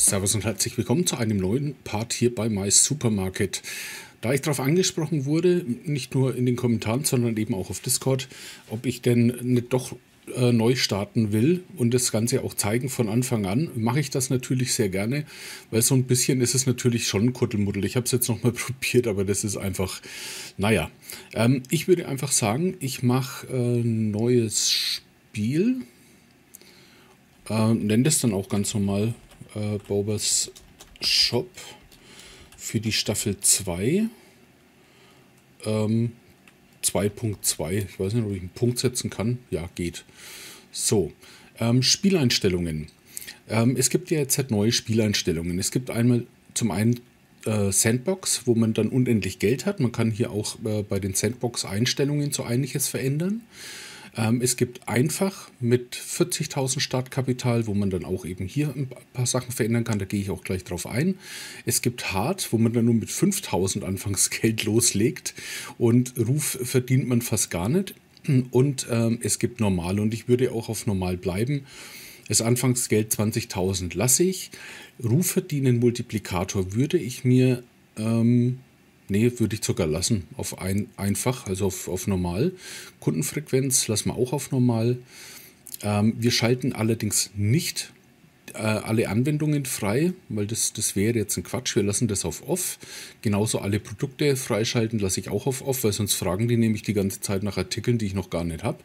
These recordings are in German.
Servus und herzlich willkommen zu einem neuen Part hier bei My Supermarket. Da ich darauf angesprochen wurde, nicht nur in den Kommentaren, sondern eben auch auf Discord, ob ich denn nicht doch neu starten will und das Ganze auch zeigen von Anfang an, mache ich das natürlich sehr gerne, weil so ein bisschen ist es natürlich schon ein Kuddelmuddel. Ich habe es jetzt nochmal probiert, aber das ist einfach, naja. Ich würde einfach sagen, ich mache ein neues Spiel, nenne das dann auch ganz normal Bobers Shop für die Staffel 2. 2.2. Ich weiß nicht, ob ich einen Punkt setzen kann. Ja, geht. So, Spieleinstellungen. Es gibt ja jetzt halt neue Spieleinstellungen. Es gibt einmal zum einen Sandbox, wo man dann unendlich Geld hat. Man kann hier auch bei den Sandbox-Einstellungen so einiges verändern. Es gibt einfach mit 40.000 Startkapital, wo man dann auch eben hier ein paar Sachen verändern kann. Da gehe ich auch gleich drauf ein. Es gibt Hard, wo man dann nur mit 5.000 Anfangsgeld loslegt und Ruf verdient man fast gar nicht. Und es gibt Normal und ich würde auch auf Normal bleiben. Das Anfangsgeld 20.000 lasse ich. Ruf verdienen Multiplikator würde ich mir... Nee, würde ich sogar lassen. Auf einfach, also auf normal. Kundenfrequenz lassen wir auch auf normal. Wir schalten allerdings nicht alle Anwendungen frei, weil das wäre jetzt ein Quatsch. Wir lassen das auf off. Genauso alle Produkte freischalten lasse ich auch auf off, weil sonst fragen die nämlich die ganze Zeit nach Artikeln, die ich noch gar nicht habe.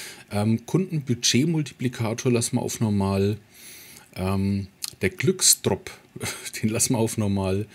Kundenbudget-Multiplikator lassen wir auf normal. Der Glücksdrop, den lassen wir auf normal.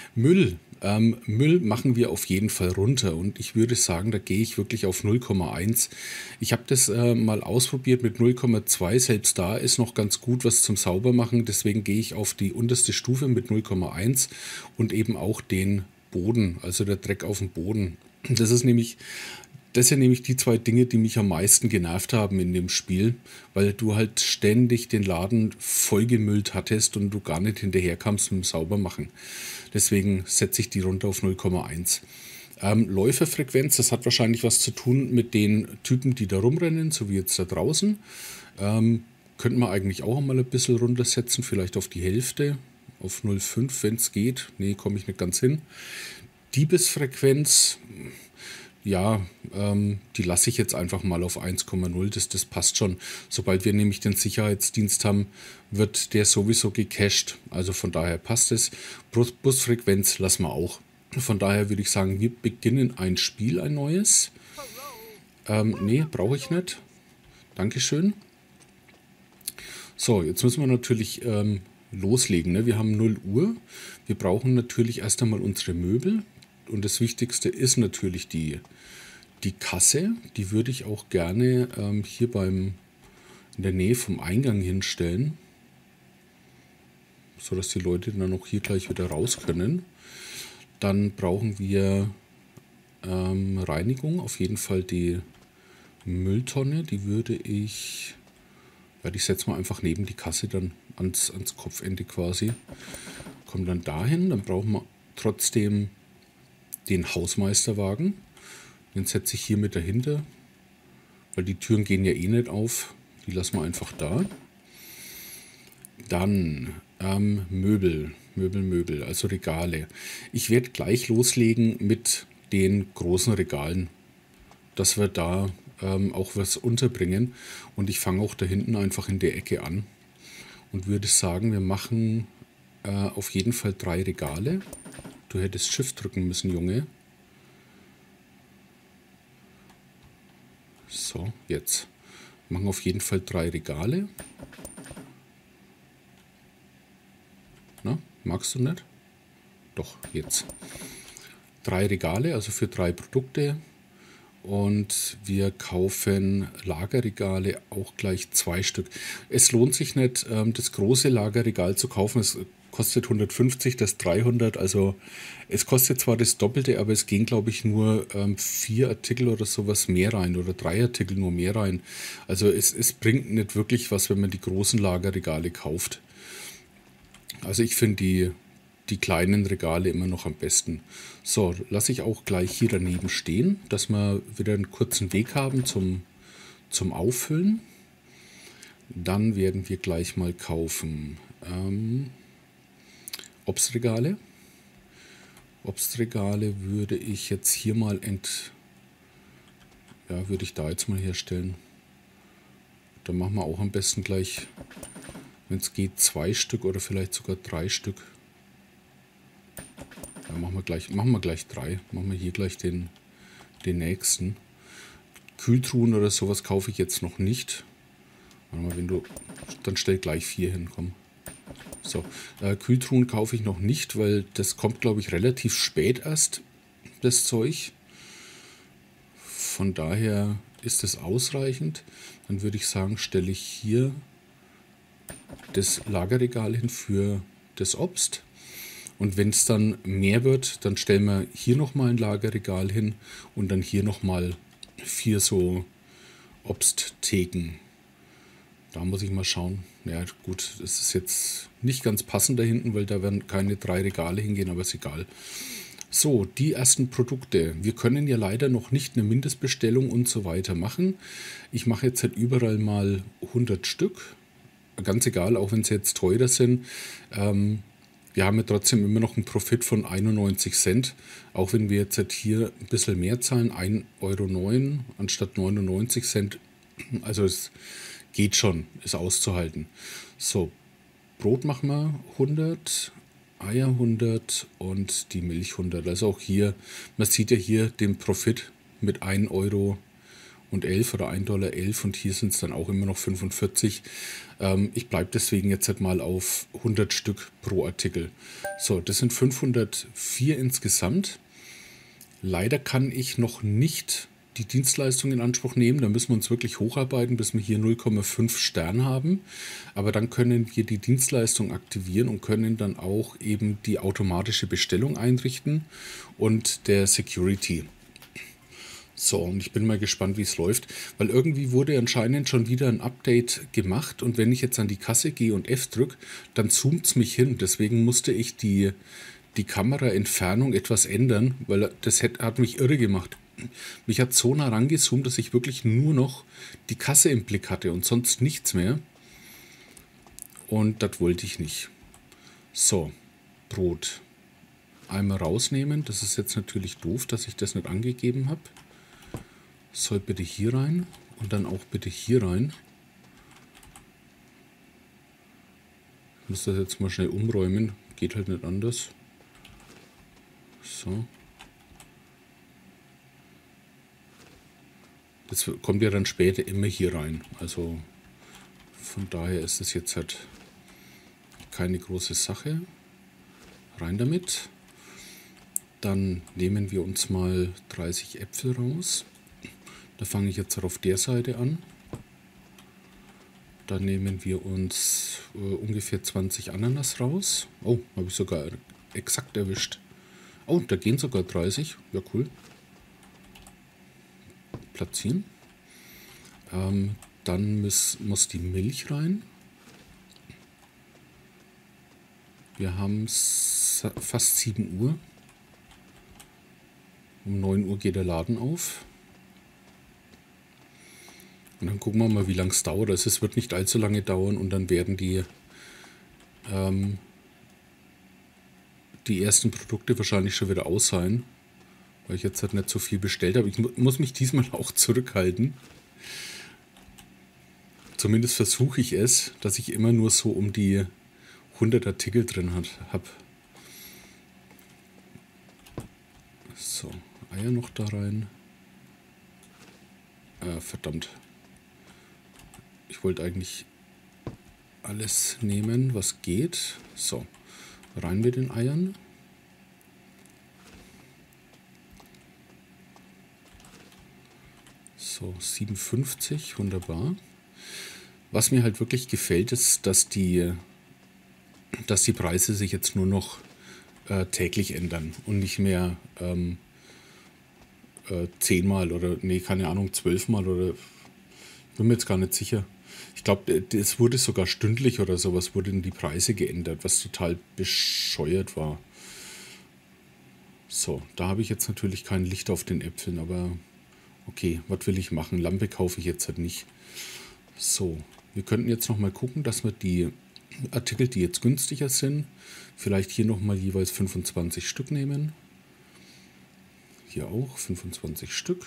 Müll machen wir auf jeden Fall runter und ich würde sagen, da gehe ich wirklich auf 0,1. Ich habe das mal ausprobiert mit 0,2, selbst da ist noch ganz gut was zum Saubermachen, deswegen gehe ich auf die unterste Stufe mit 0,1 und eben auch den Boden, also der Dreck auf dem Boden. Das sind nämlich die zwei Dinge, die mich am meisten genervt haben in dem Spiel, weil du halt ständig den Laden vollgemüllt hattest und du gar nicht hinterherkamst mit dem Saubermachen. Deswegen setze ich die runter auf 0,1. Läuferfrequenz, das hat wahrscheinlich was zu tun mit den Typen, die da rumrennen, so wie jetzt da draußen. Könnte man eigentlich auch mal ein bisschen runtersetzen, vielleicht auf die Hälfte, auf 0,5, wenn es geht. Nee, komme ich nicht ganz hin. Diebesfrequenz... Ja, die lasse ich jetzt einfach mal auf 1,0, das passt schon. Sobald wir nämlich den Sicherheitsdienst haben, wird der sowieso gecached, also von daher passt es. Busfrequenz lassen wir auch. Von daher würde ich sagen, wir beginnen ein Spiel, ein neues. Nee, brauche ich nicht. Dankeschön. So, jetzt müssen wir natürlich loslegen. Ne? Wir haben 0 Uhr. Wir brauchen natürlich erst einmal unsere Möbel. Und das Wichtigste ist natürlich die Kasse. Die würde ich auch gerne hier in der Nähe vom Eingang hinstellen, sodass die Leute dann auch hier gleich wieder raus können. Dann brauchen wir Reinigung, auf jeden Fall die Mülltonne. Die würde ich setze mal einfach neben die Kasse dann ans Kopfende quasi. Kommt dann dahin, dann brauchen wir trotzdem den Hausmeisterwagen. Den setze ich hier mit dahinter, weil die Türen gehen ja eh nicht auf. Die lassen wir einfach da. Dann Möbel, also Regale. Ich werde gleich loslegen mit den großen Regalen, dass wir da auch was unterbringen. Und ich fange auch da hinten einfach in der Ecke an und würde sagen, wir machen auf jeden Fall 3 Regale. Du hättest Shift drücken müssen, Junge. So, jetzt. Machen auf jeden Fall 3 Regale. Na, magst du nicht? Doch, jetzt. 3 Regale, also für 3 Produkte. Und wir kaufen Lagerregale auch gleich 2 Stück. Es lohnt sich nicht, das große Lagerregal zu kaufen. Es kostet 150, das 300. Also es kostet zwar das Doppelte, aber es gehen, glaube ich, nur 4 Artikel oder sowas mehr rein oder 3 Artikel nur mehr rein. Also es bringt nicht wirklich was, wenn man die großen Lagerregale kauft. Also ich finde die kleinen Regale immer noch am besten. So, lasse ich auch gleich hier daneben stehen, dass wir wieder einen kurzen Weg haben zum Auffüllen. Dann werden wir gleich mal kaufen Obstregale. Obstregale würde ich jetzt hier mal würde ich da jetzt mal herstellen. Dann machen wir auch am besten gleich, wenn es geht, 2 Stück oder vielleicht sogar 3 Stück. Ja, machen wir gleich 3. Machen wir hier gleich den nächsten. Kühltruhen oder sowas kaufe ich jetzt noch nicht. Warte mal, wenn du, dann stell gleich 4 hin, komm. So, Kühltruhen kaufe ich noch nicht, weil das kommt, glaube ich, relativ spät erst, das Zeug. Von daher ist es ausreichend. Dann würde ich sagen, stelle ich hier das Lagerregal hin für das Obst. Und wenn es dann mehr wird, dann stellen wir hier nochmal ein Lagerregal hin und dann hier nochmal 4 so Obsttheken. Da muss ich mal schauen. Ja gut, das ist jetzt nicht ganz passend da hinten, weil da werden keine 3 Regale hingehen, aber ist egal. So, die ersten Produkte. Wir können ja leider noch nicht eine Mindestbestellung und so weiter machen. Ich mache jetzt halt überall mal 100 Stück. Ganz egal, auch wenn sie jetzt teurer sind. Wir haben ja trotzdem immer noch einen Profit von 91 Cent. Auch wenn wir jetzt halt hier ein bisschen mehr zahlen, 1,09 Euro anstatt 99 Cent. Also es geht schon, ist auszuhalten. So, Brot machen wir 100, Eier 100 und die Milch 100. Also auch hier, man sieht ja hier den Profit mit 1,11 Euro oder 1,11 Dollar und hier sind es dann auch immer noch 45. Ich bleibe deswegen jetzt halt mal auf 100 Stück pro Artikel. So, das sind 504 insgesamt. Leider kann ich noch nicht die Dienstleistung in Anspruch nehmen. Da müssen wir uns wirklich hocharbeiten, bis wir hier 0,5 Sterne haben. Aber dann können wir die Dienstleistung aktivieren und können dann auch eben die automatische Bestellung einrichten und der Security. So, und ich bin mal gespannt, wie es läuft, weil irgendwie wurde anscheinend schon wieder ein Update gemacht und wenn ich jetzt an die Kasse gehe und F drücke, dann zoomt es mich hin. Deswegen musste ich die Kameraentfernung etwas ändern, weil das hat mich irre gemacht. Mich hat so nah rangezoomt, dass ich wirklich nur noch die Kasse im Blick hatte und sonst nichts mehr. Und das wollte ich nicht. So, Brot. Einmal rausnehmen. Das ist jetzt natürlich doof, dass ich das nicht angegeben habe. Soll bitte hier rein und dann auch bitte hier rein. Ich muss das jetzt mal schnell umräumen. Geht halt nicht anders. So. Das kommt ja dann später immer hier rein. Also von daher ist es jetzt halt keine große Sache. Rein damit. Dann nehmen wir uns mal 30 Äpfel raus. Da fange ich jetzt auf der Seite an. Dann nehmen wir uns ungefähr 20 Ananas raus. Oh, habe ich sogar exakt erwischt. Oh, da gehen sogar 30. Ja, cool. Platzieren. Dann muss die Milch rein. Wir haben fast 7 Uhr. Um 9 Uhr geht der Laden auf. Und dann gucken wir mal, wie lange es dauert. Also es wird nicht allzu lange dauern und dann werden die ersten Produkte wahrscheinlich schon wieder aus sein. Weil ich jetzt halt nicht so viel bestellt habe. Ich muss mich diesmal auch zurückhalten. Zumindest versuche ich es, dass ich immer nur so um die 100 Artikel drin habe. So, Eier noch da rein. Verdammt. Ich wollte eigentlich alles nehmen, was geht. So, rein mit den Eiern. So, 57, wunderbar. Was mir halt wirklich gefällt, ist, dass die Preise sich jetzt nur noch täglich ändern und nicht mehr 10-mal oder, nee, keine Ahnung, 12-mal oder, ich bin mir jetzt gar nicht sicher. Ich glaube, es wurde sogar stündlich oder sowas, wurden die Preise geändert, was total bescheuert war. So, da habe ich jetzt natürlich kein Licht auf den Äpfeln, aber okay, was will ich machen? Lampe kaufe ich jetzt halt nicht. So, wir könnten jetzt noch mal gucken, dass wir die Artikel, die jetzt günstiger sind. Vielleicht hier nochmal jeweils 25 Stück nehmen. Hier auch 25 Stück.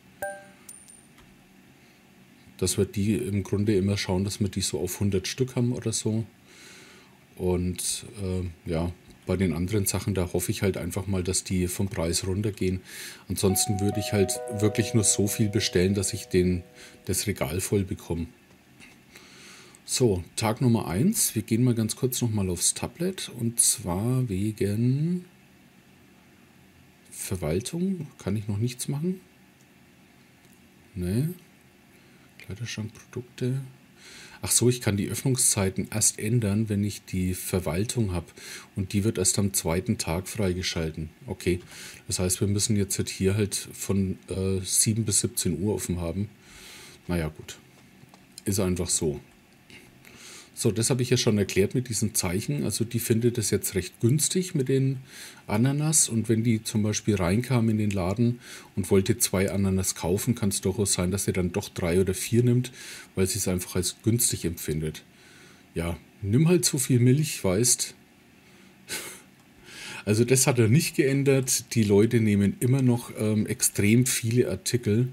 Dass wir die im Grunde immer schauen, dass wir die so auf 100 Stück haben oder so. Und ja, bei den anderen Sachen, da hoffe ich halt einfach mal, dass die vom Preis runtergehen. Ansonsten würde ich halt wirklich nur so viel bestellen, dass ich das Regal voll bekomme. So, Tag Nummer 1. Wir gehen mal ganz kurz nochmal aufs Tablet. Und zwar wegen Verwaltung. Kann ich noch nichts machen? Ne. Kleiderschrank, Produkte. Ach so, ich kann die Öffnungszeiten erst ändern, wenn ich die Verwaltung habe. Und die wird erst am zweiten Tag freigeschalten. Okay, das heißt, wir müssen jetzt halt hier halt von 7 bis 17 Uhr offen haben. Naja, gut. Ist einfach so. So, das habe ich ja schon erklärt mit diesen Zeichen. Also die findet es jetzt recht günstig mit den Ananas. Und wenn die zum Beispiel reinkam in den Laden und wollte 2 Ananas kaufen, kann es durchaus sein, dass sie dann doch 3 oder 4 nimmt, weil sie es einfach als günstig empfindet. Ja, nimm halt so viel Milch, weißt. Also das hat er nicht geändert. Die Leute nehmen immer noch extrem viele Artikel.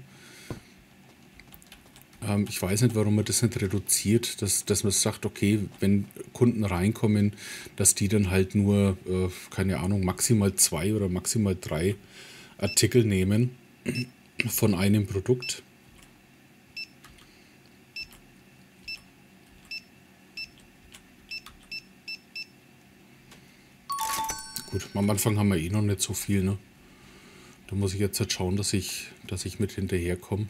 Ich weiß nicht, warum man das nicht reduziert, dass man sagt, okay, wenn Kunden reinkommen, dass die dann halt nur, keine Ahnung, maximal 2 oder maximal 3 Artikel nehmen von einem Produkt. Gut, am Anfang haben wir eh noch nicht so viel, ne? Da muss ich jetzt halt schauen, dass ich mit hinterherkomme.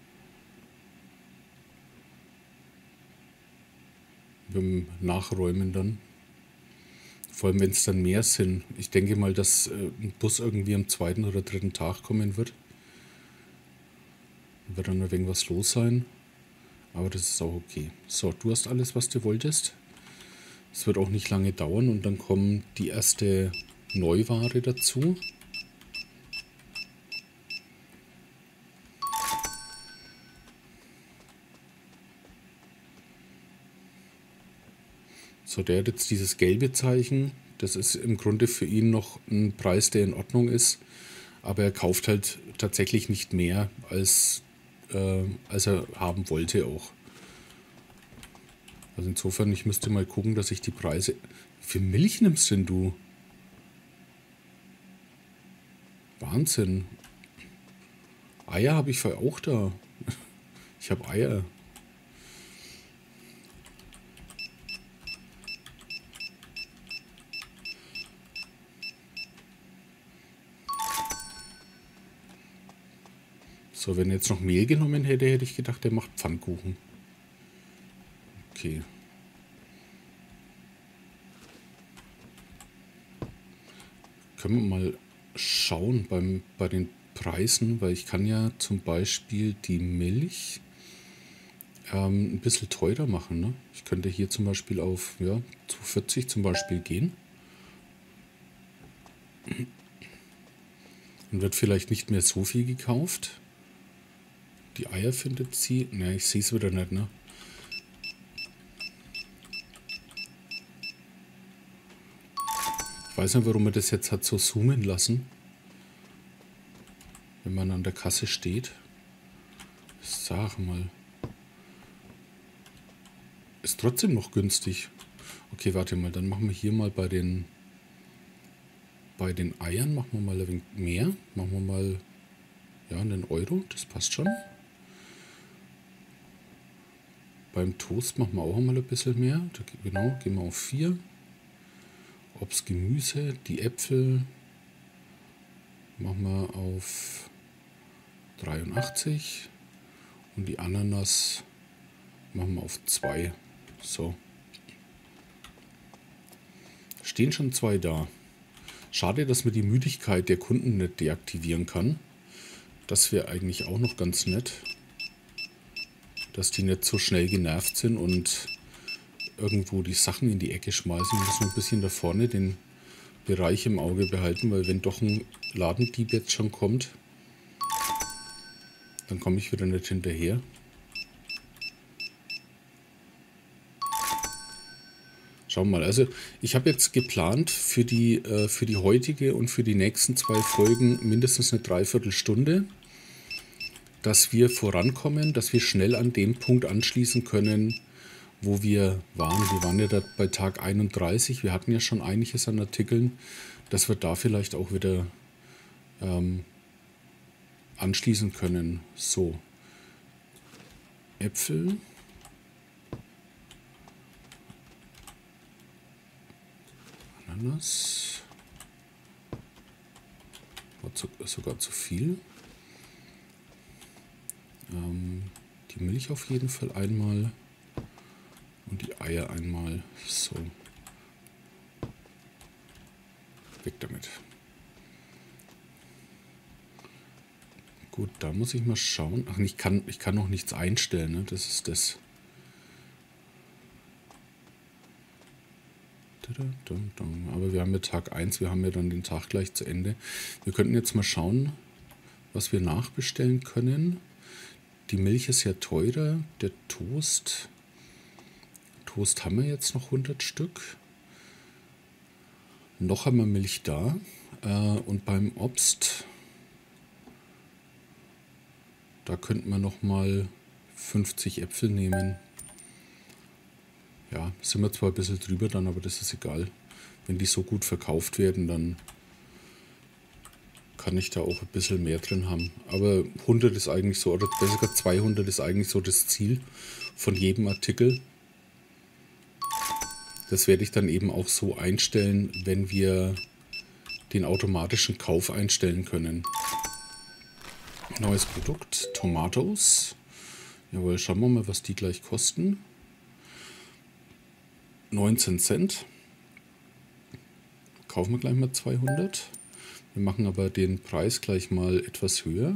Beim Nachräumen dann. Vor allem, wenn es dann mehr sind. Ich denke mal, dass ein Bus irgendwie am 2. oder 3. Tag kommen wird. Wird dann ein wenig was los sein. Aber das ist auch okay. So, du hast alles, was du wolltest. Es wird auch nicht lange dauern und dann kommt die erste Neuware dazu. So, der hat jetzt dieses gelbe Zeichen. Das ist im Grunde für ihn noch ein Preis, der in Ordnung ist. Aber er kauft halt tatsächlich nicht mehr, als er haben wollte auch. Also insofern, ich müsste mal gucken, dass ich die Preise... Wie viel Milch nimmst denn du? Wahnsinn. Eier habe ich auch da. Ich habe Eier. So, wenn er jetzt noch Mehl genommen hätte, hätte ich gedacht, der macht Pfannkuchen. Okay. Können wir mal schauen bei den Preisen, weil ich kann ja zum Beispiel die Milch ein bisschen teurer machen. Ne? Ich könnte hier zum Beispiel auf 2,40 zum Beispiel gehen. Dann wird vielleicht nicht mehr so viel gekauft. Die Eier findet sie... Ne, ich sehe es wieder nicht, ne? Ich weiß nicht, warum man das jetzt hat so zoomen lassen. Wenn man an der Kasse steht. Sag mal. Ist trotzdem noch günstig. Okay, warte mal, dann machen wir hier mal bei den Eiern, machen wir mal ein wenig mehr. Machen wir mal, ja, einen Euro, das passt schon. Beim Toast machen wir auch mal ein bisschen mehr. Da, genau, gehen wir auf 4. Obst, Gemüse, die Äpfel machen wir auf 83 und die Ananas machen wir auf 2. So. Stehen schon 2 da. Schade, dass man die Müdigkeit der Kunden nicht deaktivieren kann. Das wäre eigentlich auch noch ganz nett. Dass die nicht so schnell genervt sind und irgendwo die Sachen in die Ecke schmeißen. Ich muss nur ein bisschen da vorne den Bereich im Auge behalten, weil wenn doch ein Ladendieb jetzt schon kommt, dann komme ich wieder nicht hinterher. schauen wir mal. Also ich habe jetzt geplant für die heutige und für die nächsten 2 Folgen mindestens eine Dreiviertelstunde, dass wir vorankommen, dass wir schnell an dem Punkt anschließen können, wo wir waren. Wir waren ja da bei Tag 31. Wir hatten ja schon einiges an Artikeln, dass wir da vielleicht auch wieder anschließen können. So, Äpfel. Ananas. War sogar zu viel. Die Milch auf jeden Fall einmal. Und die Eier einmal. So. Weg damit. Gut, da muss ich mal schauen. Ach, ich kann noch nichts einstellen, ne? Das ist das. Aber wir haben ja Tag 1, wir haben ja dann den Tag gleich zu Ende. Wir könnten jetzt mal schauen, was wir nachbestellen können. Die Milch ist ja teurer. Der Toast haben wir jetzt noch 100 Stück. Noch haben wir Milch da. Und beim Obst, da könnten wir noch mal 50 Äpfel nehmen. Ja, sind wir zwar ein bisschen drüber dann, aber das ist egal. Wenn die so gut verkauft werden, dann kann ich da auch ein bisschen mehr drin haben. Aber 100 ist eigentlich so, oder besser gesagt 200 ist eigentlich so das Ziel von jedem Artikel. Das werde ich dann eben auch so einstellen, wenn wir den automatischen Kauf einstellen können. Neues Produkt, Tomatoes. Jawohl, schauen wir mal, was die gleich kosten. 19 Cent. Kaufen wir gleich mal 200. Wir machen aber den Preis gleich mal etwas höher.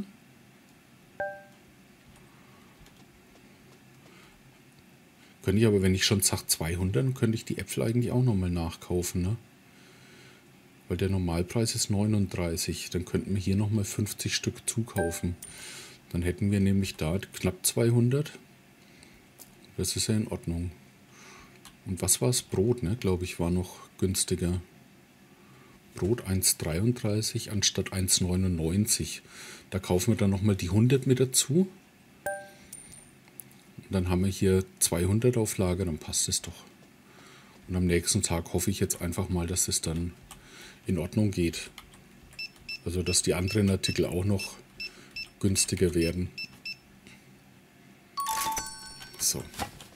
Könnte ich aber, wenn ich schon sage 200, dann könnte ich die Äpfel eigentlich auch nochmal nachkaufen, ne? Weil der Normalpreis ist 39. Dann könnten wir hier nochmal 50 Stück zukaufen. Dann hätten wir nämlich da knapp 200. Das ist ja in Ordnung. Und was war es? Brot, ne? Glaube ich, war noch günstiger. Brot 1,33 anstatt 1,99. Da kaufen wir dann nochmal die 100 mit dazu. Und dann haben wir hier 200 auf Lager, dann passt es doch. Und am nächsten Tag hoffe ich jetzt einfach mal, dass es dann in Ordnung geht. Also, dass die anderen Artikel auch noch günstiger werden. So.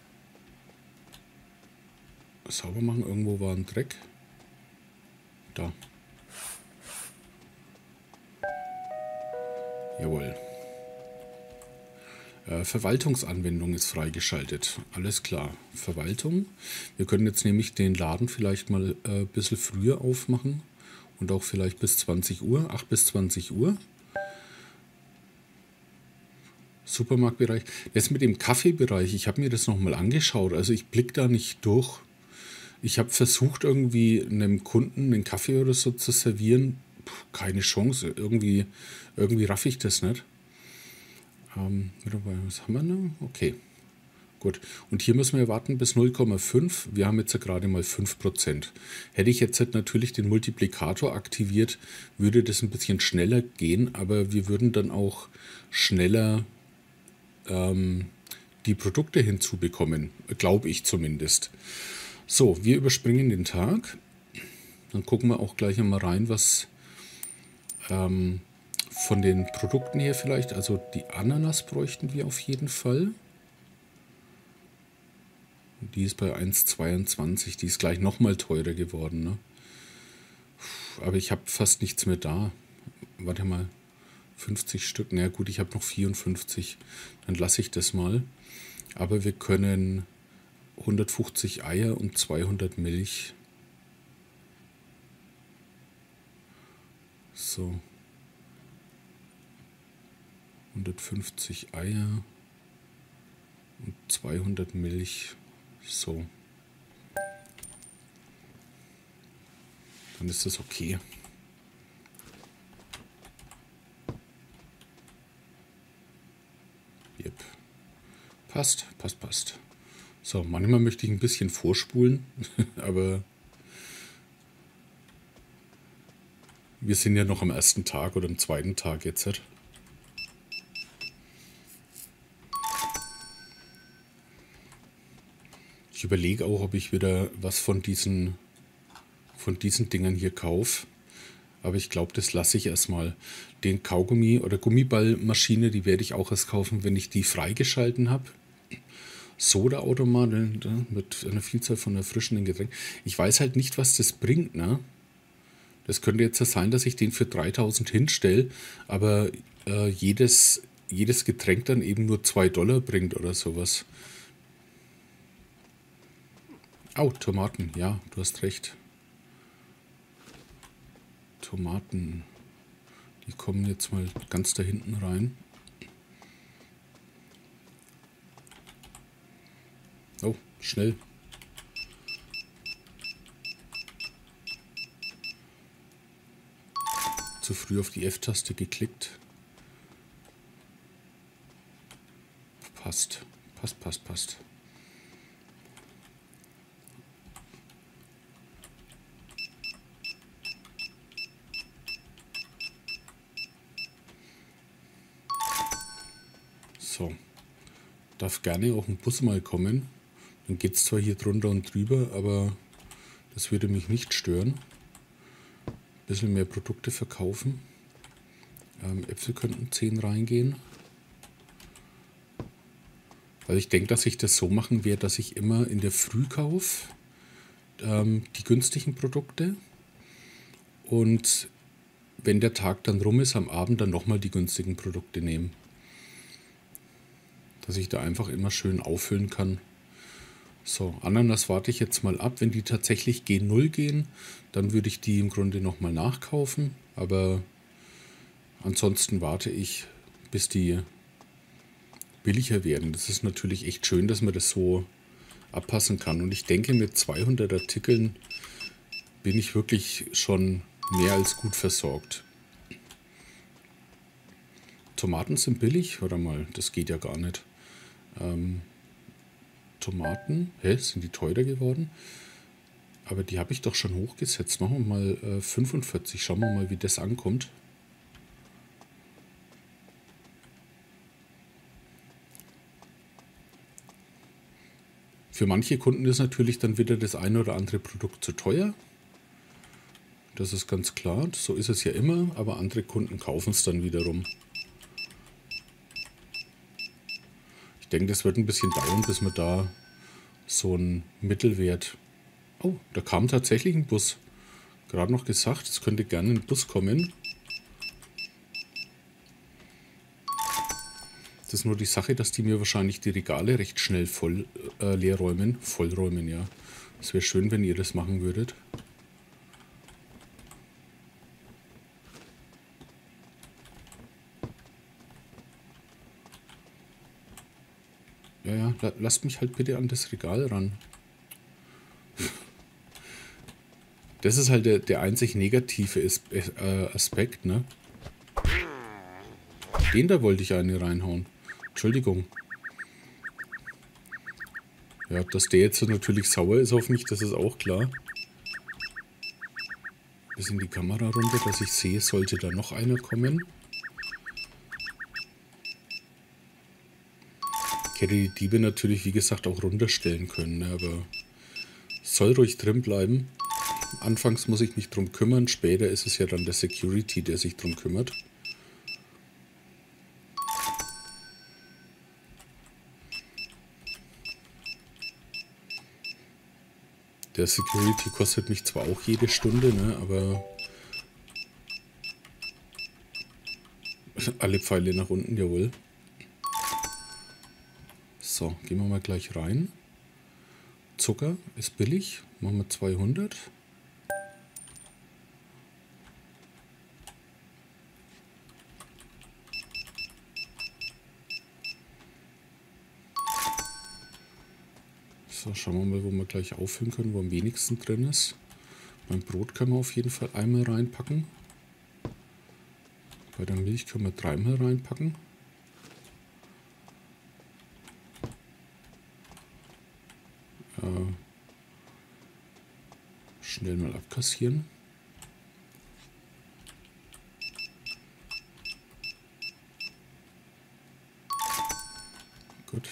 Sauber machen, irgendwo war ein Dreck. Da. Jawohl. Verwaltungsanwendung ist freigeschaltet. Alles klar. Verwaltung. Wir können jetzt nämlich den Laden vielleicht mal ein bisschen früher aufmachen. Und auch vielleicht bis 20 Uhr. 8 bis 20 Uhr. Supermarktbereich. Jetzt mit dem Kaffeebereich. Ich habe mir das nochmal angeschaut. Also ich blicke da nicht durch. Ich habe versucht, irgendwie einem Kunden einen Kaffee oder so zu servieren. Puh, keine Chance. Irgendwie raff ich das nicht. Was haben wir noch? Okay, gut. Und hier müssen wir warten bis 0,5. Wir haben jetzt ja gerade mal 5%. Hätte ich jetzt natürlich den Multiplikator aktiviert, würde das ein bisschen schneller gehen, aber wir würden dann auch schneller die Produkte hinzubekommen. Glaube ich zumindest. So, wir überspringen den Tag. Dann gucken wir auch gleich einmal rein, was von den Produkten her vielleicht, also die Ananas bräuchten wir auf jeden Fall. Die ist bei 1,22, die ist gleich nochmal teurer geworden. Ne? Aber ich habe fast nichts mehr da. Warte mal, 50 Stück, na gut, ich habe noch 54, dann lasse ich das mal. Aber wir können 150 Eier und 200 Milch. So. 150 Eier und 200 Milch. So. Dann ist das okay. Yep. Passt. So, manchmal möchte ich ein bisschen vorspulen, aber wir sind ja noch am ersten Tag oder am zweiten Tag jetzt. Ich überlege auch, ob ich wieder was von diesen Dingern hier kaufe. Aber ich glaube, das lasse ich erstmal. Den Kaugummi- oder Gummiballmaschine, die werde ich auch erst kaufen, wenn ich die freigeschalten habe. Sodaautomat mit einer Vielzahl von erfrischenden Getränken. Ich weiß halt nicht, was das bringt, ne? Das könnte jetzt ja sein, dass ich den für 3000 hinstelle, aber jedes Getränk dann eben nur $2 bringt oder sowas. Au, Tomaten, ja, du hast recht. Tomaten, die kommen jetzt mal ganz da hinten rein. Oh, schnell. Zu früh auf die F-Taste geklickt. Passt. Passt. So. Darf gerne auch ein Bus mal kommen. Dann geht es zwar hier drunter und drüber, aber das würde mich nicht stören. Ein bisschen mehr Produkte verkaufen. Äpfel könnten 10 reingehen. Weil ich denke, dass ich das so machen werde, dass ich immer in der Früh kaufe, die günstigen Produkte. Und wenn der Tag dann rum ist, am Abend dann nochmal die günstigen Produkte nehme. Dass ich da einfach immer schön auffüllen kann. So, Ananas warte ich jetzt mal ab. Wenn die tatsächlich G0 gehen, dann würde ich die im Grunde nochmal nachkaufen. Aber ansonsten warte ich, bis die billiger werden. Das ist natürlich echt schön, dass man das so abpassen kann. Und ich denke, mit 200 Artikeln bin ich wirklich schon mehr als gut versorgt. Tomaten sind billig? Warte mal, das geht ja gar nicht. Tomaten, sind die teurer geworden? Aber die habe ich doch schon hochgesetzt. Machen wir mal 45. Schauen wir mal, wie das ankommt. Für manche Kunden ist natürlich dann wieder das eine oder andere Produkt zu teuer. Das ist ganz klar. So ist es ja immer. Aber andere Kunden kaufen es dann wiederum. Ich denke, das wird ein bisschen dauern, bis wir da so einen Mittelwert... Oh, da kam tatsächlich ein Bus. Gerade noch gesagt, es könnte gerne ein Bus kommen. Das ist nur die Sache, dass die mir wahrscheinlich die Regale recht schnell vollräumen. Vollräumen, ja. Es wäre schön, wenn ihr das machen würdet. Ja, lasst mich halt bitte an das Regal ran. Das ist halt der einzig negative Aspekt, ne? Den da wollte ich eine reinhauen. Entschuldigung. Ja, dass der jetzt natürlich sauer ist auf mich, das ist auch klar. Bisschen die Kamera runter, dass ich sehe, sollte da noch einer kommen. Ich hätte die Diebe natürlich, wie gesagt, auch runterstellen können, ne? Aber soll ruhig drin bleiben. Anfangs muss ich mich drum kümmern, später ist es ja dann der Security, der sich drum kümmert. Der Security kostet mich zwar auch jede Stunde, ne, aber alle Pfeile nach unten, jawohl. So, gehen wir mal gleich rein. Zucker ist billig, machen wir 200. So, schauen wir mal, wo wir gleich auffüllen können, wo am wenigsten drin ist. Beim Brot können wir auf jeden Fall einmal reinpacken. Bei der Milch können wir 3-mal reinpacken. Schnell mal abkassieren. Gut.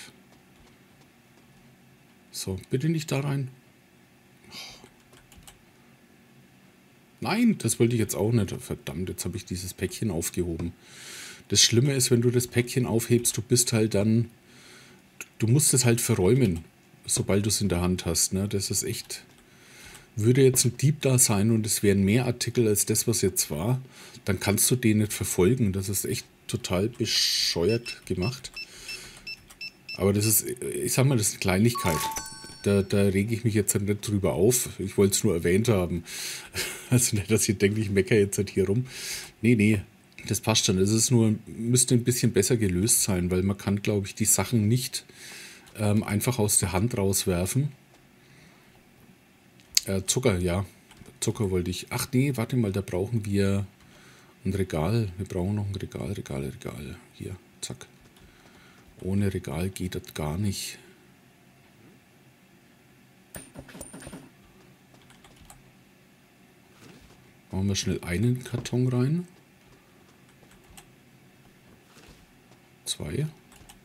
So, bitte nicht da rein. Nein, das wollte ich jetzt auch nicht. Verdammt, jetzt habe ich dieses Päckchen aufgehoben. Das Schlimme ist, wenn du das Päckchen aufhebst, du bist halt dann... Du musst es halt verräumen, sobald du es in der Hand hast. Ne? Das ist echt... Würde jetzt ein Dieb da sein und es wären mehr Artikel als das, was jetzt war, dann kannst du den nicht verfolgen. Das ist echt total bescheuert gemacht. Aber das ist, ich sag mal, das ist eine Kleinigkeit. Da rege ich mich jetzt nicht drüber auf. Ich wollte es nur erwähnt haben. Also nicht, dass ihr denkt, ich meckere jetzt halt hier rum. Nee, das passt schon. Es ist nur, müsste ein bisschen besser gelöst sein, weil man kann, glaube ich, die Sachen nicht einfach aus der Hand rauswerfen. Zucker, ja. Zucker wollte ich. Ach nee, warte mal, da brauchen wir ein Regal. Wir brauchen noch ein Regal. Hier, zack. Ohne Regal geht das gar nicht. Machen wir schnell einen Karton rein. 2. Der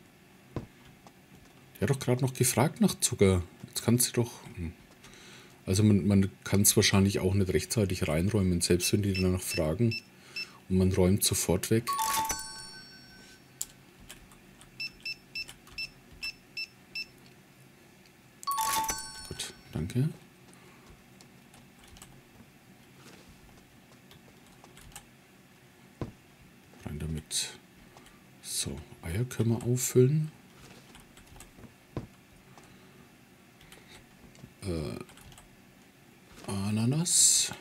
hat doch gerade noch gefragt nach Zucker. Jetzt kannst du doch... Also man kann es wahrscheinlich auch nicht rechtzeitig reinräumen, selbst wenn die danach fragen. Und man räumt sofort weg. Gut, danke. Rein damit. So, Eier können wir auffüllen. Ananas.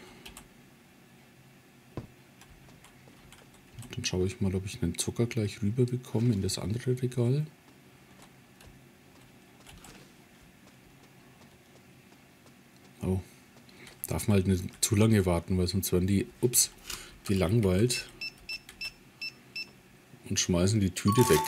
Dann schaue ich mal, ob ich einen Zucker gleich rüber bekomme in das andere Regal. Oh, darf man halt nicht zu lange warten, weil sonst werden die, gelangweilt und schmeißen die Tüte weg.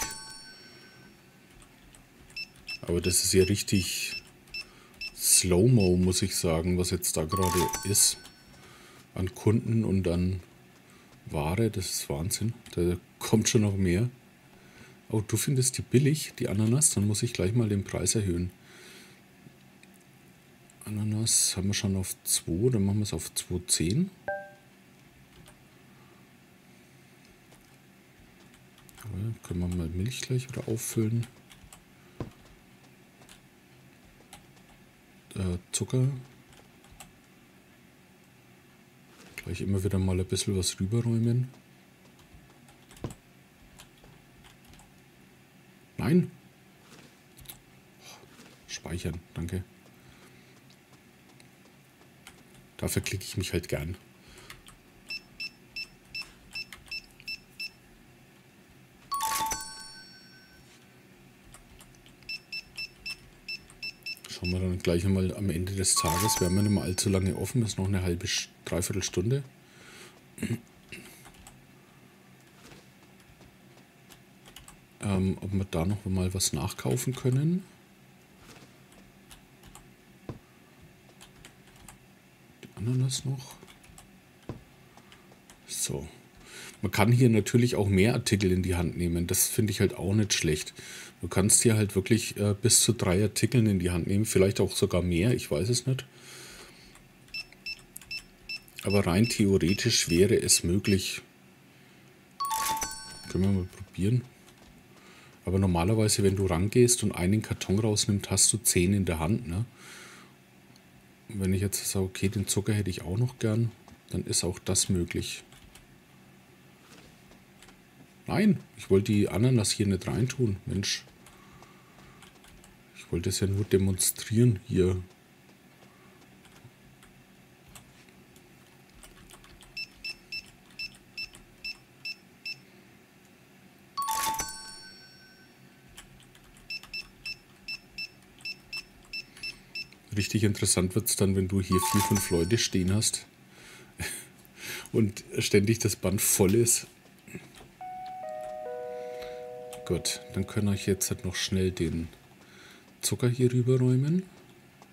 Aber das ist ja richtig Slow-Mo, muss ich sagen, was jetzt da gerade ist. An Kunden und an Ware, das ist Wahnsinn. Da kommt schon noch mehr. Oh, du findest die billig, die Ananas, dann muss ich gleich mal den Preis erhöhen. Ananas haben wir schon auf 2, dann machen wir es auf 2,10. Können wir mal Milch gleich wieder auffüllen. Zucker. Gleich immer wieder mal ein bisschen was rüberräumen. Nein. Speichern, danke. Dafür klicke ich mich halt gern. Schauen wir dann gleich einmal am Ende des Tages. Wir haben ja nicht mehr allzu lange offen, ist noch eine halbe, dreiviertel Stunde. Ob wir da noch mal was nachkaufen können. Die Ananas noch. So. Man kann hier natürlich auch mehr Artikel in die Hand nehmen. Das finde ich halt auch nicht schlecht. Du kannst hier halt wirklich bis zu 3 Artikeln in die Hand nehmen. Vielleicht auch sogar mehr, ich weiß es nicht. Aber rein theoretisch wäre es möglich. Können wir mal probieren. Aber normalerweise, wenn du rangehst und einen Karton rausnimmst, hast du 10 in der Hand. Ne? Und wenn ich jetzt sage, okay, den Zucker hätte ich auch noch gern, dann ist auch das möglich. Nein, ich wollte die Ananas hier nicht reintun. Mensch. Ich wollte es ja nur demonstrieren hier. Richtig interessant wird es dann, wenn du hier 4, 5 Leute stehen hast und ständig das Band voll ist. Gut, dann können wir jetzt halt noch schnell den Zucker hier rüberräumen.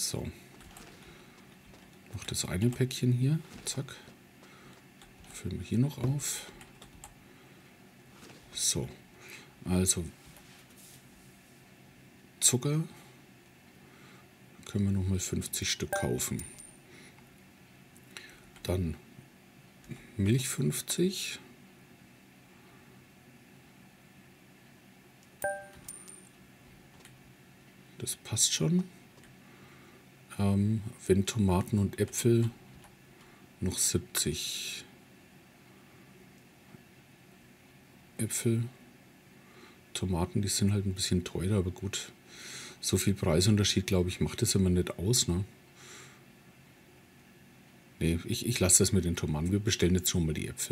So. Noch das eine Päckchen hier. Zack. Füllen wir hier noch auf. So. Also Zucker können wir nochmal 50 Stück kaufen. Dann Milch 50. Das passt schon. Wenn Tomaten und Äpfel noch 70. Äpfel, Tomaten, die sind halt ein bisschen teurer, aber gut. So viel Preisunterschied, glaube ich, macht das immer nicht aus, ne? Nee, ich lasse das mit den Tomaten. Wir bestellen jetzt schon mal die Äpfel.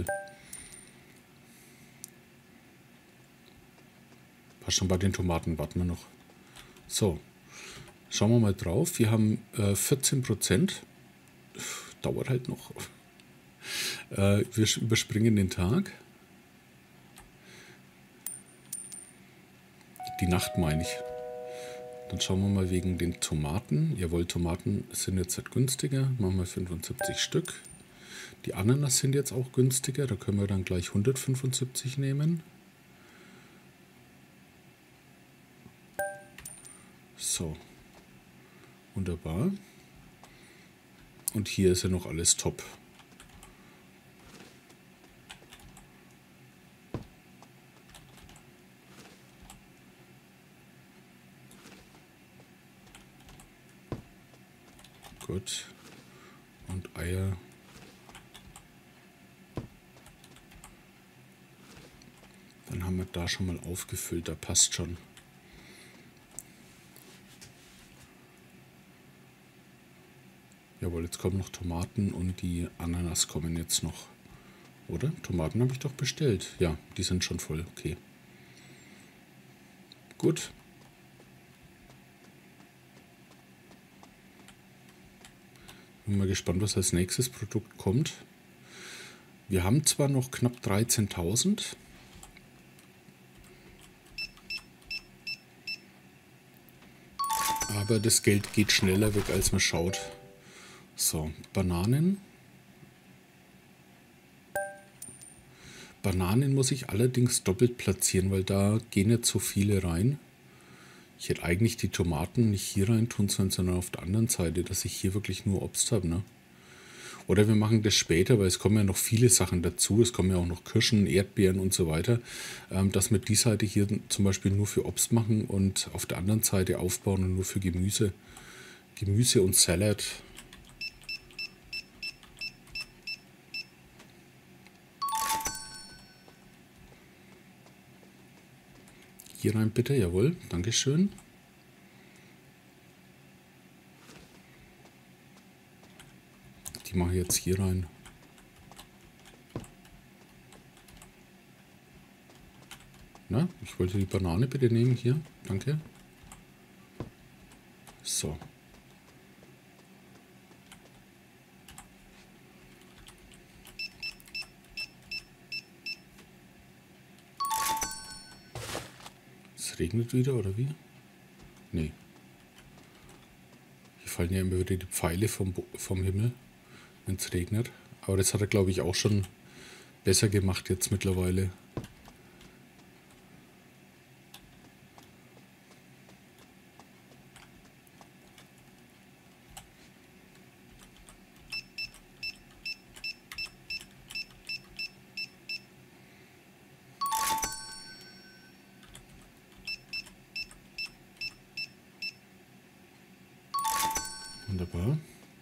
Passt schon, bei den Tomaten warten wir noch. So, schauen wir mal drauf. Wir haben 14%. Dauert halt noch. Wir überspringen den Tag. Die Nacht meine ich. Dann schauen wir mal wegen den Tomaten. Jawohl, Tomaten sind jetzt halt günstiger. Machen wir 75 Stück. Die Ananas sind jetzt auch günstiger. Da können wir dann gleich 175 nehmen. So. Wunderbar. Und hier ist ja noch alles top. Gut. Und Eier. Dann haben wir da schon mal aufgefüllt. Da passt schon. Jawohl, jetzt kommen noch Tomaten und die Ananas kommen jetzt noch. Oder? Tomaten habe ich doch bestellt. Ja, die sind schon voll. Okay. Gut. Bin mal gespannt, was als nächstes Produkt kommt. Wir haben zwar noch knapp 13.000. Aber das Geld geht schneller weg, als man schaut. So, Bananen. Bananen muss ich allerdings doppelt platzieren, weil da gehen nicht so viele rein. Ich hätte eigentlich die Tomaten nicht hier rein tun sollen, sondern auf der anderen Seite, dass ich hier wirklich nur Obst habe, ne? Oder wir machen das später, weil es kommen ja noch viele Sachen dazu. Es kommen ja auch noch Kirschen, Erdbeeren und so weiter. Dass wir die Seite hier zum Beispiel nur für Obst machen und auf der anderen Seite aufbauen und nur für Gemüse. Gemüse und Salat. Hier rein bitte, jawohl, Dankeschön. Die mache ich jetzt hier rein. Na, ich wollte die Banane bitte nehmen, hier, danke. So. Es regnet wieder, oder wie? Nee. Hier fallen ja immer wieder die Pfeile vom Himmel, wenn es regnet. Aber das hat er, glaube ich, auch schon besser gemacht jetzt mittlerweile. Wunderbar.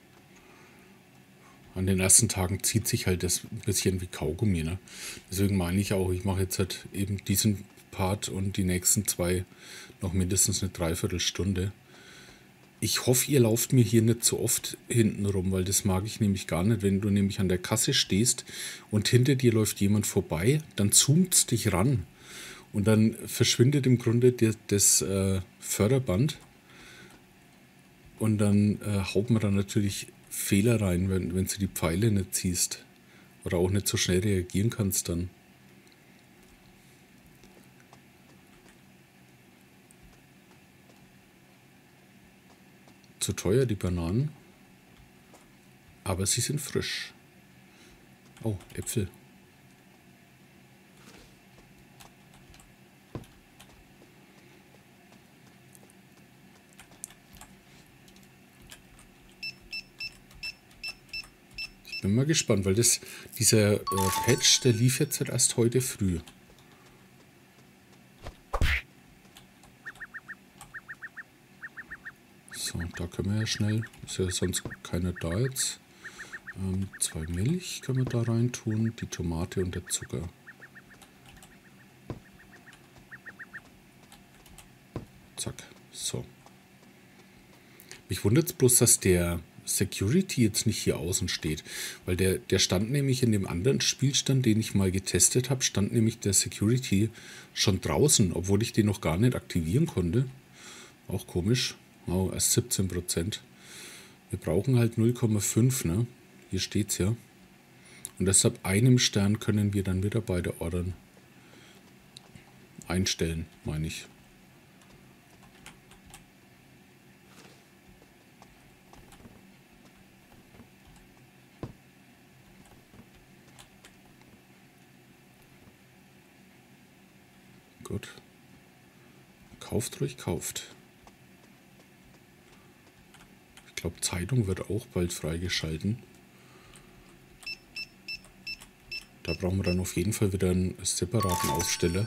An den ersten Tagen zieht sich halt das ein bisschen wie Kaugummi, ne? Deswegen meine ich auch, ich mache jetzt halt eben diesen Part und die nächsten zwei noch mindestens eine Dreiviertelstunde. Ich hoffe, ihr lauft mir hier nicht so oft hinten rum, weil das mag ich nämlich gar nicht. Wenn du nämlich an der Kasse stehst und hinter dir läuft jemand vorbei, dann zoomt es dich ran und dann verschwindet im Grunde das Förderband. Und dann haut man dann natürlich Fehler rein, wenn du die Pfeile nicht ziehst. Oder auch nicht so schnell reagieren kannst dann. zu teuer, die Bananen. Aber sie sind frisch. Oh, Äpfel. Ich bin mal gespannt, weil dieser Patch, der lief jetzt halt erst heute früh. So, da können wir ja schnell, ist ja sonst keiner da jetzt. 2 Milch können wir da rein tun, die Tomate und der Zucker. Zack, so. Mich wundert es bloß, dass der Security jetzt nicht hier außen steht, weil der stand nämlich in dem anderen Spielstand, den ich mal getestet habe, stand nämlich der Security schon draußen, obwohl ich den noch gar nicht aktivieren konnte. Auch komisch. Oh, erst 17%. Wir brauchen halt 0,5, ne? Hier steht's ja. Und deshalb einem Stern können wir dann wieder beide Ordern einstellen, meine ich. Gut. Kauft ruhig, kauft. Ich glaube, Zeitung wird auch bald freigeschalten. Da brauchen wir dann auf jeden Fall wieder einen separaten Aufsteller.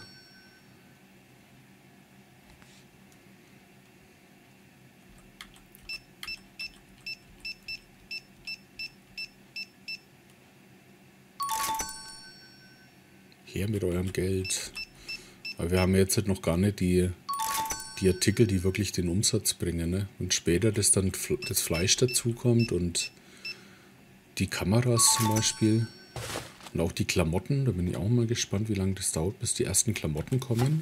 Her mit eurem Geld. Aber wir haben jetzt halt noch gar nicht die Artikel, die wirklich den Umsatz bringen. Ne? Und später, dass dann das Fleisch dazukommt und die Kameras zum Beispiel. Und auch die Klamotten. Da bin ich auch mal gespannt, wie lange das dauert, bis die ersten Klamotten kommen.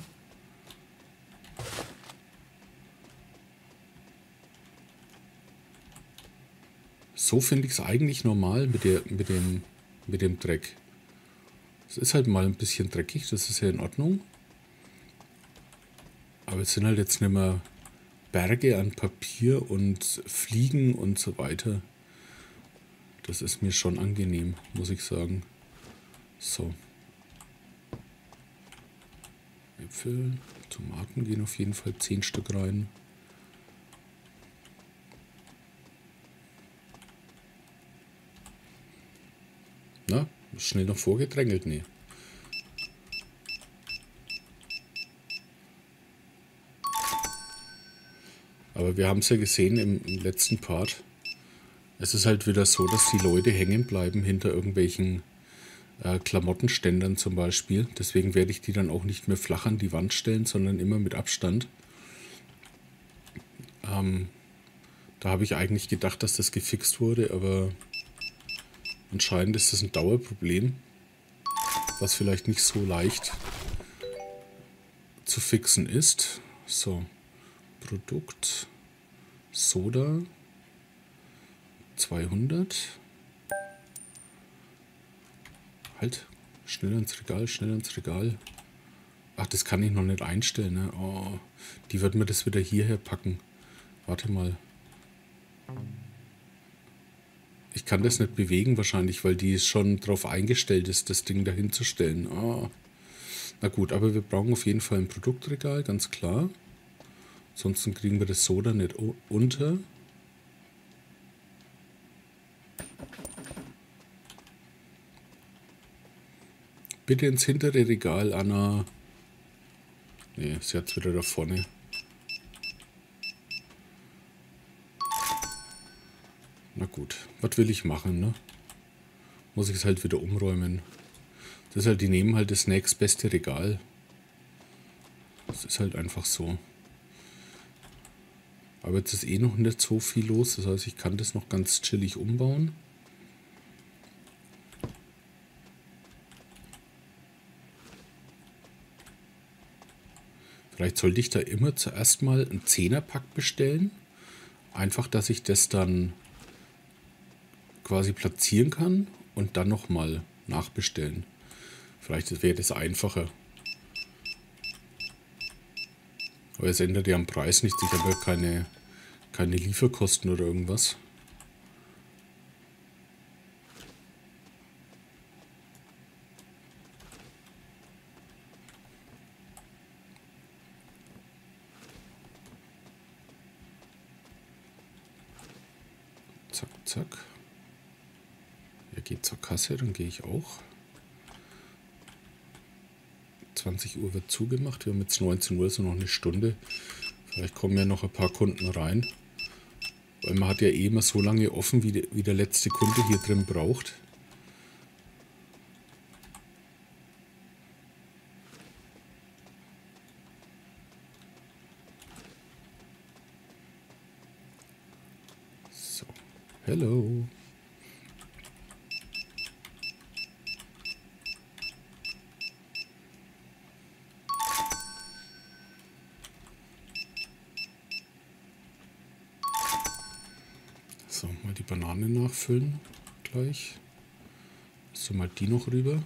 So finde ich es eigentlich normal mit dem Dreck. Es ist halt mal ein bisschen dreckig, das ist ja in Ordnung. Aber es sind halt jetzt nicht mehr Berge an Papier und Fliegen und so weiter. Das ist mir schon angenehm, muss ich sagen. So. Äpfel, Tomaten gehen auf jeden Fall 10 Stück rein. Na, schnell noch vorgedrängelt? Nee. Aber wir haben es ja gesehen im letzten Part. Es ist halt wieder so, dass die Leute hängen bleiben hinter irgendwelchen Klamottenständern zum Beispiel. Deswegen werde ich die dann auch nicht mehr flach an die Wand stellen, sondern immer mit Abstand. Da habe ich eigentlich gedacht, dass das gefixt wurde, aber anscheinend ist das ein Dauerproblem, was vielleicht nicht so leicht zu fixen ist. So, Produkt, Soda, 200. Halt, schnell ans Regal, schnell ans Regal. Ach, das kann ich noch nicht einstellen, ne? Oh, die wird mir das wieder hierher packen. Warte mal. Ich kann das nicht bewegen wahrscheinlich, weil die schon drauf eingestellt ist, das Ding dahin zu stellen. Oh. Na gut, aber wir brauchen auf jeden Fall ein Produktregal, ganz klar. Ansonsten kriegen wir das Soda nicht unter. Bitte ins hintere Regal, Anna. Ne, sie hat es wieder da vorne. Na gut, was will ich machen, ne? Muss ich es halt wieder umräumen. Das ist halt, die nehmen halt das nächstbeste Regal. Das ist halt einfach so. Aber jetzt ist eh noch nicht so viel los. Das heißt, ich kann das noch ganz chillig umbauen. Vielleicht sollte ich da immer zuerst mal einen 10er-Pack bestellen. Einfach, dass ich das dann quasi platzieren kann und dann nochmal nachbestellen. Vielleicht wäre das einfacher. Aber es ändert ja am Preis nichts. Ich habe ja keine Lieferkosten oder irgendwas. Zack, zack. Er geht zur Kasse, dann gehe ich auch. 20 Uhr wird zugemacht. Wir haben jetzt 19 Uhr, so noch eine Stunde. Vielleicht kommen ja noch ein paar Kunden rein. Weil man hat ja eh immer so lange offen, wie der letzte Kunde hier drin braucht. So, hello. So, mal die Banane nachfüllen gleich. So, mal die noch rüber.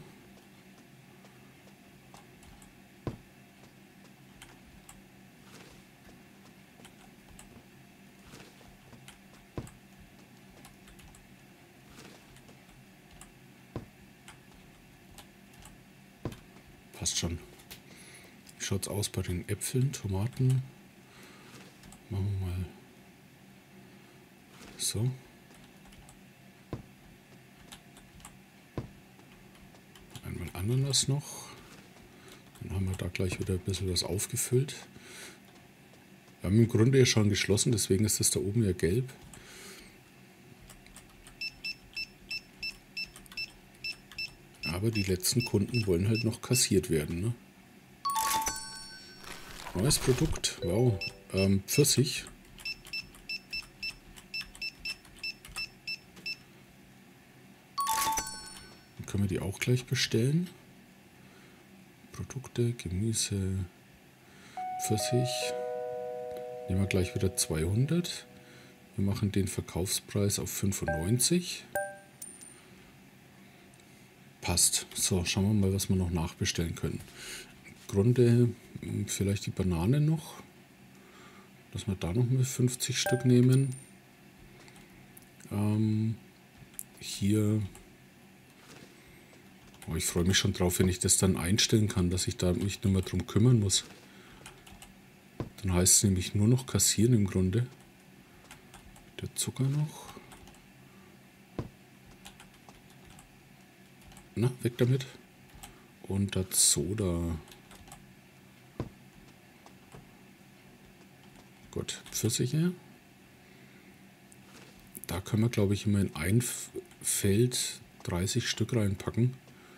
Passt schon. Wie schaut es aus bei den Äpfeln, Tomaten? Machen wir mal so. Einmal Ananas noch. Dann haben wir da gleich wieder ein bisschen was aufgefüllt. Wir haben im Grunde ja schon geschlossen, deswegen ist das da oben ja gelb. Aber die letzten Kunden wollen halt noch kassiert werden. Ne? Neues Produkt. Wow. Pfirsich. Dann können wir die auch gleich bestellen. Produkte, Gemüse, Pfirsich. Nehmen wir gleich wieder 200. Wir machen den Verkaufspreis auf 95. Passt. So, schauen wir mal, was wir noch nachbestellen können. Im Grunde vielleicht die Banane noch. Dass wir da noch mal 50 Stück nehmen. Hier. Oh, ich freue mich schon drauf, wenn ich das dann einstellen kann, dass ich da mich nicht mehr drum kümmern muss. Dann heißt es nämlich nur noch kassieren im Grunde. Der Zucker noch. Na, weg damit. Und das Soda. Gut, Pfirsiche. Da können wir, glaube ich, immer in ein Feld 30 Stück reinpacken.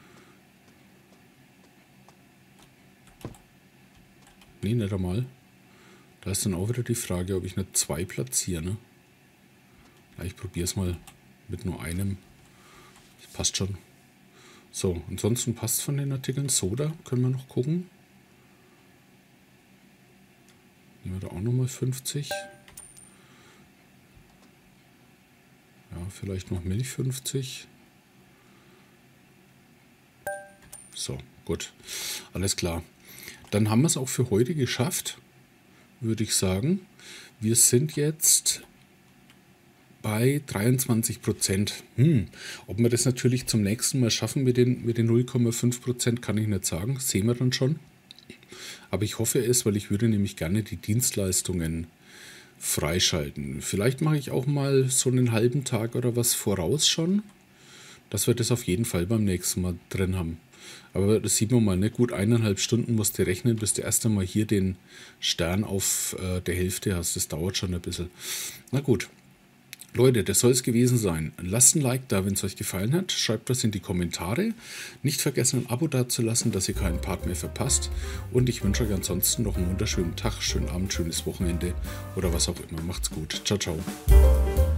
Nee, nicht einmal. Da ist dann auch wieder die Frage, ob ich nicht 2 platziere. Ne? Ja, ich probiere es mal mit nur einem. Das passt schon. So, ansonsten passt von den Artikeln. Soda können wir noch gucken. Nehmen wir da auch nochmal 50. Ja, vielleicht noch Milch 50. So, gut. Alles klar. Dann haben wir es auch für heute geschafft, würde ich sagen. Wir sind jetzt bei 23%. Ob wir das natürlich zum nächsten Mal schaffen mit den 0,5%, kann ich nicht sagen. Sehen wir dann schon. Aber ich hoffe es, weil ich würde nämlich gerne die Dienstleistungen freischalten. Vielleicht mache ich auch mal so einen halben Tag oder was voraus schon, dass wir das auf jeden Fall beim nächsten Mal drin haben. Aber das sieht man mal, ne? Gut 1,5 Stunden musst du rechnen, bis du erst einmal hier den Stern auf der Hälfte hast. Das dauert schon ein bisschen. Na gut. Leute, das soll es gewesen sein. Lasst ein Like da, wenn es euch gefallen hat. Schreibt was in die Kommentare. Nicht vergessen, ein Abo dazulassen, dass ihr keinen Part mehr verpasst. Und ich wünsche euch ansonsten noch einen wunderschönen Tag, schönen Abend, schönes Wochenende oder was auch immer. Macht's gut. Ciao, ciao.